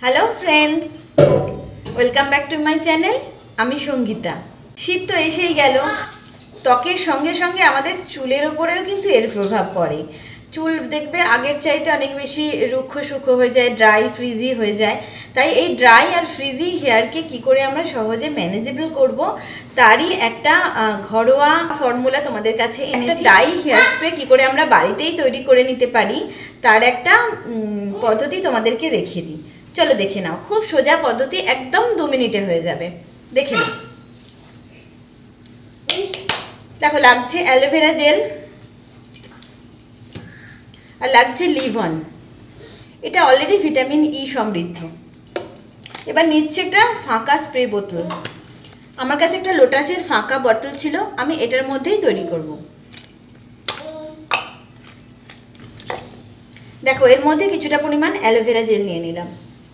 Hello friends welcome back to my channel आमी संगीता। शीत तो एसेई गेल त्वकेर संगे संगे आमादेर चुलेर उपरेও किन्तु एर प्रभाव पड़े। चुल देखबे आगेर चाइते अनेक बेशी रुक्ष सुक्ष हो जाए, ड्राई फ्रिजी हो जाए। ताई এই ड्राई और फ्रिजी हेয়ারকে কি করে আমরা সহজে ম্যানেজেবল করব তারই একটা ঘরোয়া ফর্মুলা তোমাদের কাছে এনেছি। ড্রাই হেয়ার স্প্রে কি করে আমরা বাড়িতেই তৈরি করে নিতে পারি তার একটা পদ্ধতি তোমাদেরকে দেখিয়ে দিই। चलो देखे नाओ, खूब सोजा पद्धति, एकदम 2 मिनिटे हो जाए। देखे नाओ, देखो लागছে एलोवेरा जेल और लागছে लिभन। এটা অলরেডি ভিটামিন ই সমৃদ্ধ। এবার নিচ্ছে একটা ফাঁকা স্প্রে বোতল। আমার কাছে একটা লোটাসের ফাঁকা বোতল ছিল, আমি এটার মধ্যেই তৈরি করব। দেখো এর মধ্যে কিছুটা পরিমাণ অ্যালোভেরা জেল নিয়ে নিলাম।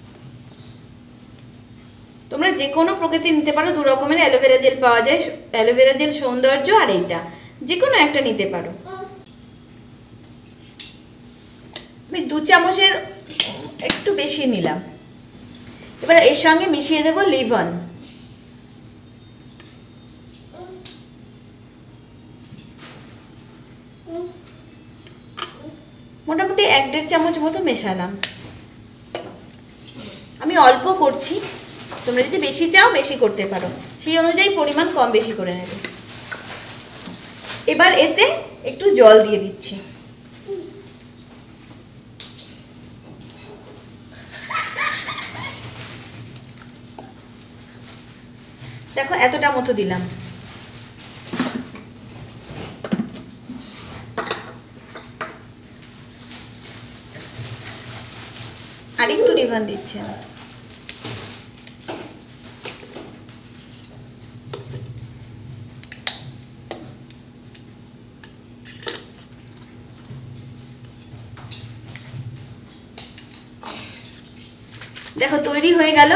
তোমরা যে কোনো প্রকৃতির নিতে পারো, দু রকমের অ্যালোভেরা জেল পাওয়া যায়। অ্যালোভেরা জেল সৌন্দর্য আর এইটা যে কোনো একটা নিতে পারো। আমি 2 চামচের একটু বেশি নিলাম। এবার এর সঙ্গে মিশিয়ে দেব লিভন। মোটামুটি 1-1.5 চামচ মতো মেশালাম। আমি অল্প করছি, তোমরা যদি বেশি চাও বেশি করতে পারো, সেই অনুযায়ী পরিমাণ কম বেশি করে নেবে। এবার এতে একটু জল দিয়ে দিচ্ছি। দেখো এতটা মতো দিলাম। আর একটু লিভন দিচ্ছি। देखो तैरी हो गेल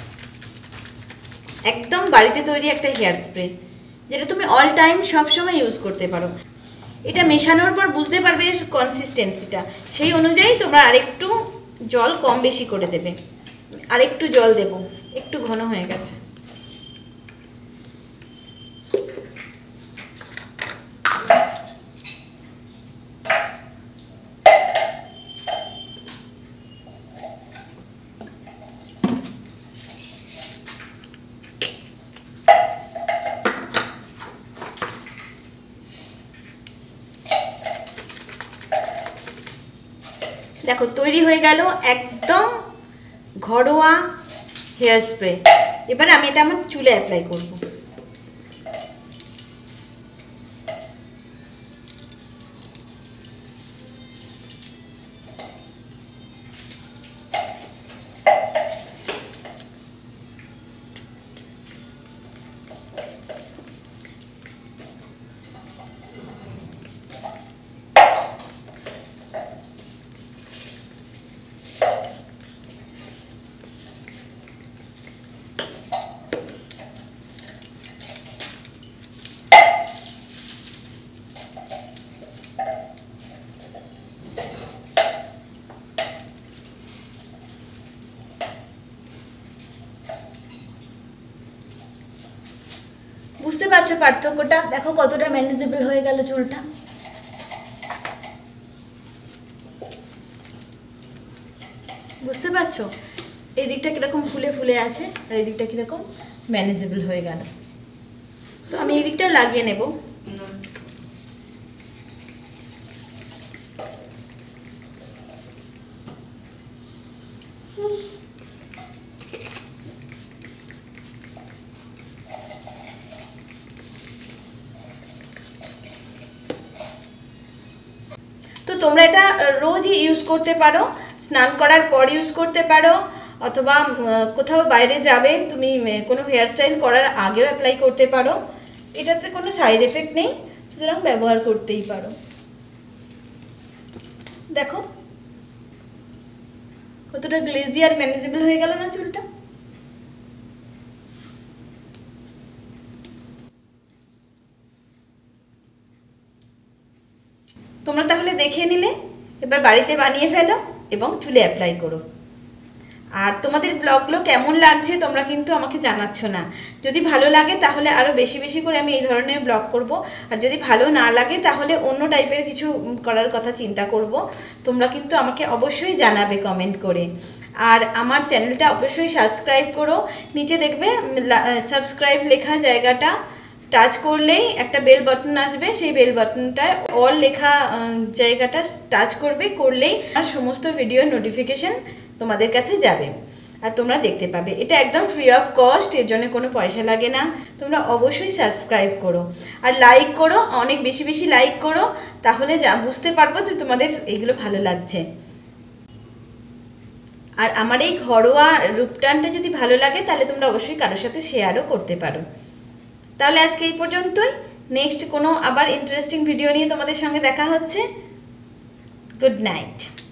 एकदम बाड़ीते तैरी एक हेयर स्प्रे, जेटा तुम अल टाइम सब समय यूज करते पारो। এটা মেশানোর পর বুঝতে পারবে কনসিস্টেন্সিটা, সেই অনুযায়ী তোমরা আরেকটু জল কম বেশি করে দেবে। আরেকটু জল দেব, একটু ঘন হয়ে গেছে। देखो तैरी हो गेल एकदम घरोया हेयर स्प्रे। एबार आमी एटा आमार चुले अ্যাপ্লাই करब। বুঝতে পারছো পার্থক্যটা? দেখো কতটা ম্যানেজেবল হয়ে গেল চুলটা। বুঝতে পারছো এই দিকটা কিরকম ফুলে ফুলে আছে আর এই দিকটা কিরকম ম্যানেজেবল হয়ে গেল। তো আমি এই দিকটা লাগিয়ে নেব। तो তোমরা এটা রোজই ইউজ করতে পারো, স্নান করার পর ইউজ করতে পারো, অথবা কোথাও বাইরে যাবে তুমি কোনো হেয়ার স্টাইল করার আগেও অ্যাপ্লাই করতে পারো। এটাতে কোনো সাইড এফেক্ট নেই, সুতরাং ব্যবহার করতেই পারো। দেখো কতটা গ্লেজি আর ম্যানেজেবল হয়ে গেল না চুলটা। তোমরা তাহলে দেখে নিলে, এবার বাড়িতে বানিয়ে ফেলো এবং চুলে অ্যাপ্লাই করো। আর তোমাদের ব্লগগুলো কেমন লাগছে তোমরা কিন্তু আমাকে জানাচ্ছ না। যদি ভালো লাগে তাহলে আরও বেশি বেশি করে আমি এই ধরনের ব্লগ করব, আর যদি ভালো না লাগে তাহলে অন্য টাইপের কিছু করার কথা চিন্তা করব। তোমরা কিন্তু আমাকে অবশ্যই জানাবে কমেন্ট করে। আর আমার চ্যানেলটা অবশ্যই সাবস্ক্রাইব করো। নিচে দেখবে সাবস্ক্রাইব লেখা জায়গাটা টাচ করলেই একটা বেল বাটন আসবে, সেই বেল বাটনটায় অল লেখা জায়গাটা টাচ করলেই আর সমস্ত ভিডিওর নোটিফিকেশন তোমাদের কাছে যাবে আর তোমরা দেখতে পাবে। এটা একদম ফ্রি অফ কস্ট, এর জন্য কোনো পয়সা লাগে না। তোমরা অবশ্যই সাবস্ক্রাইব করো আর লাইক করো, অনেক বেশি বেশি লাইক করো, তাহলে বুঝতে পারবো যে তোমাদের এগুলো ভালো লাগছে। আর আমার এই ঘরোয়া রূপটানটা যদি ভালো লাগে তাহলে তোমরা অবশ্যই কারোর সাথে শেয়ারও করতে পারো। তাহলে আজকে এই পর্যন্তই। নেক্সট কোনো আবার ইন্টারেস্টিং ভিডিও নিয়ে তোমাদের সঙ্গে দেখা হচ্ছে। Good night.